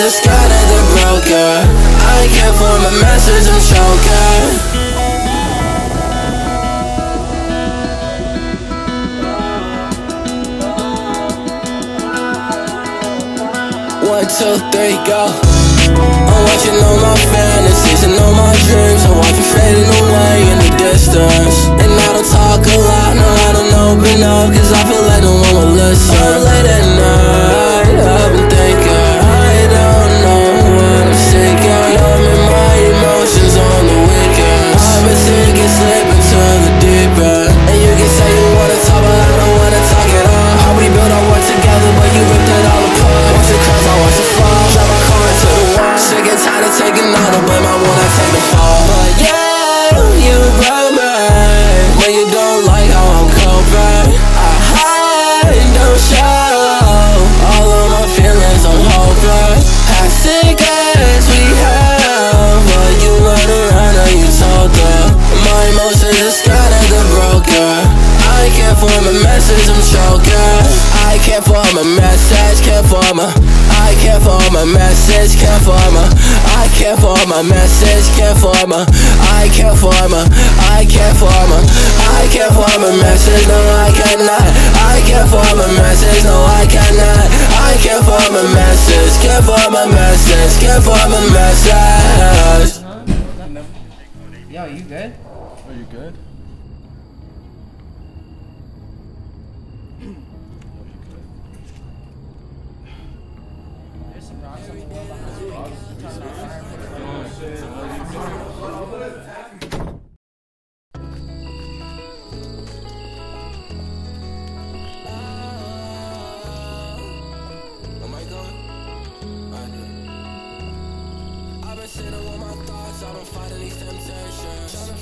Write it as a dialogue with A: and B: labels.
A: is scattered and broken. I can't form a message, I'm choking. 1, 2, 3, go. I'm watching all my fantasies and all my dreams. I watch you fading away in the distance. And I don't talk a lot, no, I don't open up, cause I feel like no one will listen. Late at night, I've been thinking, I don't know what I'm seeking. Numbing my emotions on the weekends. I've been sinking, slipping to the deep end. And you can say you wanna talk, but I don't wanna talk at all. How we built our work together, but you ripped it all apart. Watch it crash, I watch it fall. Drive my car into the wall. Sick and tired of taking all the blame, I wanna take the fall. But yeah, you broke me when you don't like how I'm coping. I hide, don't show all of my feelings, I'm hoping. Past as we have, but you went around and you told them. My emotions are scattered and broken. I can't form a message, I'm choking. I can't form a message, can't form a. I can't form a message, can't form a. I can't form a message, can't form a. I can't form a. I can't form a. I can't form a message, no I cannot. I can't form a message, no I cannot. I can't form a message, can't form a message, can't form a message.
B: Yo, you good?
C: Are you good?
B: There's some rocks on the wall behind you.
A: Am I going? I've been sitting with my thoughts, I've been fighting these temptations.